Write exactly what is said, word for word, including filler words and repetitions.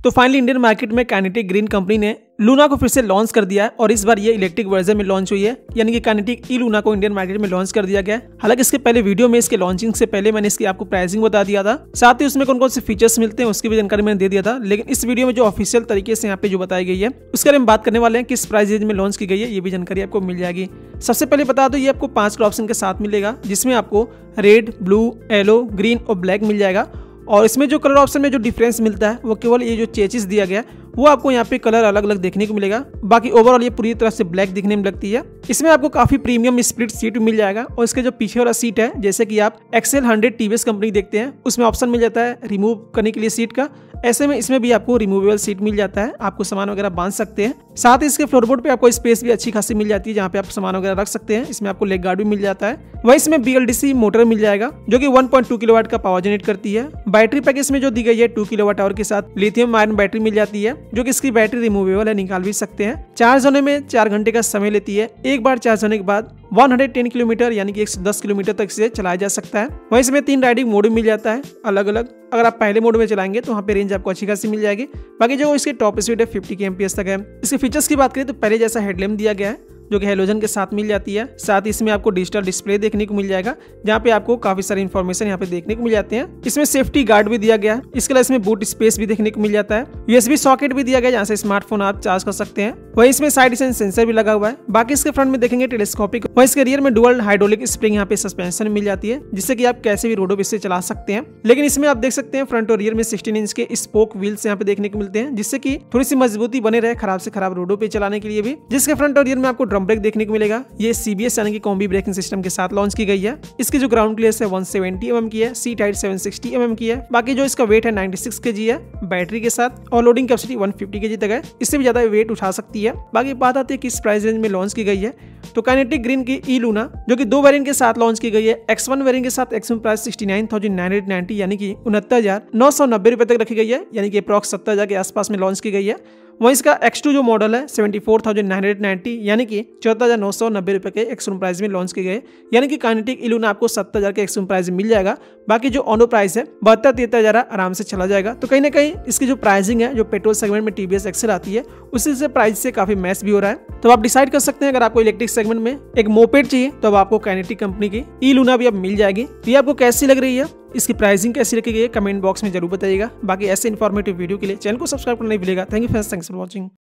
तो finally Indian market में Kinetic Green company ने लूना को फिर से लॉन्च कर दिया है और इस बार ये इलेक्ट्रिक वर्जन में लॉन्च हुई है, यानी कि काइनेटिक ई लूना को इंडियन मार्केट में लॉन्च कर दिया गया है। हालांकि इसके पहले वीडियो में इसके लॉन्चिंग से पहले मैंने इसकी आपको प्राइसिंग बता दिया था, साथ ही उसमें कौन कौन से फीचर्स मिलते हैं उसकी भी जानकारी मैंने दे दिया था। लेकिन इस वीडियो में जो ऑफिशियल तरीके से यहाँ पे जो बताई गई है उसके बारे में बात करने वाले हैं, किस प्राइस रेंज में लॉन्च की गई है, ये भी जानकारी आपको मिल जाएगी। सबसे पहले बता दो, ये आपको पांच कलर ऑप्शन के साथ मिलेगा, जिसमें आपको रेड, ब्लू, येलो, ग्रीन और ब्लैक मिल जाएगा। और इसमें जो कलर ऑप्शन में जो डिफरेंस मिलता है वो केवल ये जो चेचिस दिया गया है वो आपको यहाँ पे कलर अलग अलग देखने को मिलेगा। बाकी ओवरऑल ये पूरी तरह से ब्लैक दिखने में लगती है। इसमें आपको काफी प्रीमियम स्प्लिट सीट मिल जाएगा और इसके जो पीछे वाला सीट है, जैसे कि आप एक्सेल हंड्रेड टीवीएस कंपनी देखते हैं, उसमें ऑप्शन मिल जाता है रिमूव करने के लिए सीट का। ऐसे में इसमें भी आपको रिमूवेबल सीट मिल जाता है, आपको सामान वगैरह बांध सकते हैं। साथ ही इसके फ्लोरबोर्ड पे आपको स्पेस भी अच्छी खासी मिल जाती है, जहाँ पे आप सामान वगैरह रख सकते हैं। इसमें आपको लेग गार्ड भी मिल जाता है। वहीं इसमें B L D C motor मिल जाएगा जो कि वन पॉइंट टू किलोवाट का पावर जनरेट करती है। बैटरी पैक इसमें जो दी गई है टू किलोवाट आवर के साथ लिथियम आयरन बैटरी मिल जाती है, जो कि इसकी बैटरी रिमूवेबल है, निकाल भी सकते हैं। चार्ज होने में चार घंटे का समय लेती है। एक बार चार्ज होने के बाद एक सौ दस किलोमीटर यानी कि एक सौ दस किलोमीटर तक इसे चलाया जा सकता है। वहीं इसमें तीन राइडिंग मोड मिल जाता है अलग अलग। अगर आप पहले मोड में चलाएंगे तो वहाँ पे रेंज आपको अच्छी खासी मिल जाएगी। बाकी जो इसकी टॉप स्पीड है फिफ्टी के एमपीएस तक है। इसके फीचर्स की बात करें तो पहले जैसा हेडलैम्प दिया गया है जो कि हेलोजन के साथ मिल जाती है। साथ ही इसमें आपको डिजिटल डिस्प्ले देखने को मिल जाएगा, जहाँ पे आपको काफी सारी इन्फॉर्मेशन यहाँ पे देखने को मिल जाते हैं। इसमें सेफ्टी गार्ड भी दिया गया है। इसके अलावा इसमें बूट स्पेस भी देखने को मिल जाता है। यूएसबी सॉकेट भी दिया गया है, जहाँ से स्मार्टफोन आप चार्ज कर सकते हैं। वहीं इसमें साइड सेंसर भी लगा हुआ है। बाकी इसके फ्रंट में देखेंगे टेलीस्कोपिक। वहीं इसके रियर में डुअल हाइड्रोलिक स्प्रिंग यहाँ पे सस्पेंशन मिल जाती है, जिससे कि आप कैसे भी रोडों पे इसे चला सकते हैं। लेकिन इसमें आप देख सकते हैं फ्रंट और रियर में सिक्सटीन इंच के स्पोक व्हील्स यहाँ पे देखने को मिलते हैं, जिससे कि थोड़ी सी मजबूती बने रहे खराब से खराब रोडों पे चलाने के लिए भी। जिसके फ्रंट और रियर में आपको ड्रम ब्रेक देखने को मिलेगा। ये सीबीएस यानी कि कॉम्बी ब्रेकिंग सिस्टम के साथ लॉन्च की गई है। इसकी जो ग्राउंड क्लियरेंस है वन सेवेंटी एमएम की है, seat height seven sixty MM की है। बाकी जो इसका वेट है नाइंटी सिक्स केजी है बैटरी के साथ, और loading capacity one fifty KG तक है। इससे भी ज्यादा वेट उठा सकती है। बाकी बात आती है किस प्राइस रेंज में लॉन्च की गई है, तो काइनेटिक ग्रीन की ई लूना जो कि दो वेरिएंट के साथ लॉन्च की गई है। एक्स वन वेरिएंट के साथ XM price sixty nine thousand nine hundred ninety यानी कि उनहत्तर हजार नौ सौ नब्बे रुपए तक रखी गई है, यानी कि अप्रॉक्स सत्तर हजार के आसपास में लॉन्च की गई है। वहीं इसका एक्स टू जो मॉडल है seventy four thousand nine hundred ninety यानी कि चौहत्तर हजार नौ सौ नब्बे रुपए के एक्सट्रीम प्राइस में लॉन्च की गई है, यानी कि काइनेटिक ई लूना आपको सत्तर हजार के एक्सट्रीम प्राइस में मिल जाएगा। बाकी जो ऑनो प्राइस है बहत्तर तिहत्तर हजार आराम से चला जाएगा। तो कहीं ना कहीं इसकी जो प्राइसिंग है जो पेट्रोल सेगमेंट में टीवीएस एक्सेल आती है उसी से प्राइस से काफी मैच भी हो रहा है। तो आप डिसाइड कर सकते हैं, अगर आपको इलेक्ट्रिक सेगमेंट में एक मोपेड चाहिए तो अब आपको काइनेटिक कंपनी की ई लूना भी अब मिल जाएगी। तो ये आपको कैसी लग रही है, इसकी प्राइसिंग कैसी रखी गई है, कमेंट बॉक्स में जरूर बताइएगा। बाकी ऐसे इन्फॉर्मेटिव वीडियो के लिए चैनल को सब्सक्राइब करना नहीं भूलिएगा। Thank you friends, thanks for watching.